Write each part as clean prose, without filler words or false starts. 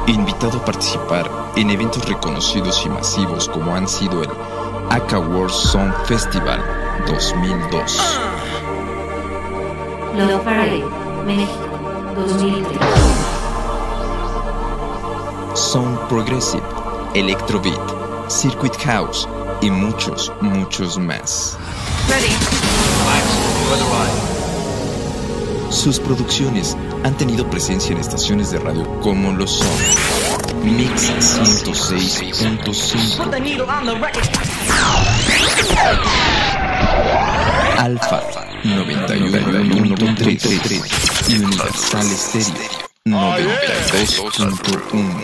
invitado a participar en eventos reconocidos y masivos como han sido el Aka World Sound Festival 2002, Love Parade, México, 2003, Sound Progressive, Electrobeat, Circuit House y muchos más. Sus producciones han tenido presencia en estaciones de radio como lo son Mix 106.5, Alfa 91.3 y Universal Stereo 92.1.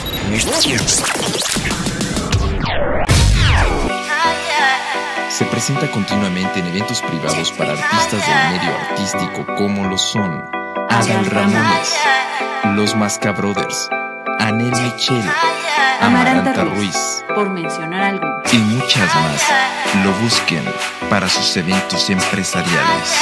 Se presenta continuamente en eventos privados para artistas del medio artístico como lo son Adal Ramones, Los Mascabrothers, Anel Michel, Amaranta Ruiz, por mencionar algunos. Y muchas más. Lo busquen para sus eventos empresariales.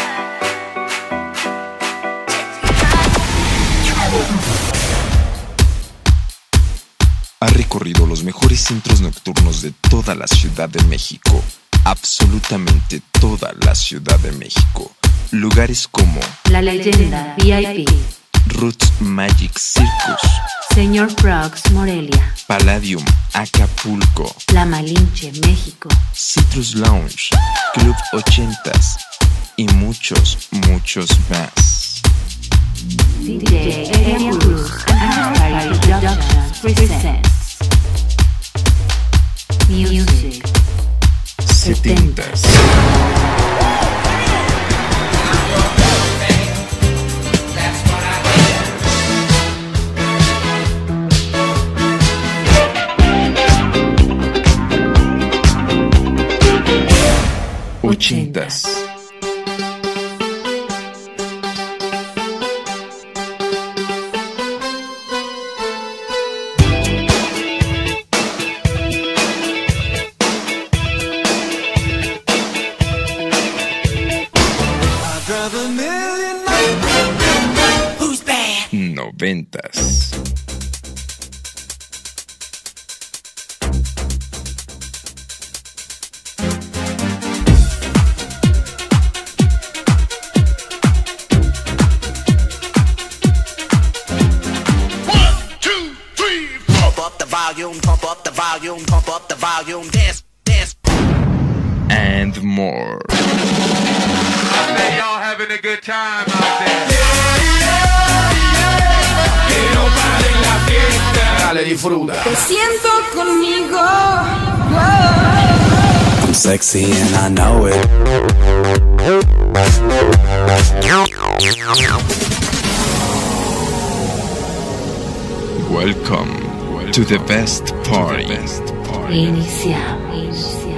Ha recorrido los mejores centros nocturnos de toda la Ciudad de México. Absolutamente toda la Ciudad de México. Lugares como La Leyenda VIP, Roots Magic Circus, Señor Frogs Morelia, Palladium Acapulco, La Malinche México, Citrus Lounge, Club 80s y muchos más. DJ Ariel Cruz and Party Productions presents Music 70s. Ochentas. Noventas. Pump up the volume, pump up the volume, dance. And more. I say y'all having a good time out there. Que no pare la fiesta. Dale, disfruta. Te siento conmigo. I'm sexy and I know it. Welcome to the best party. Iniciamos.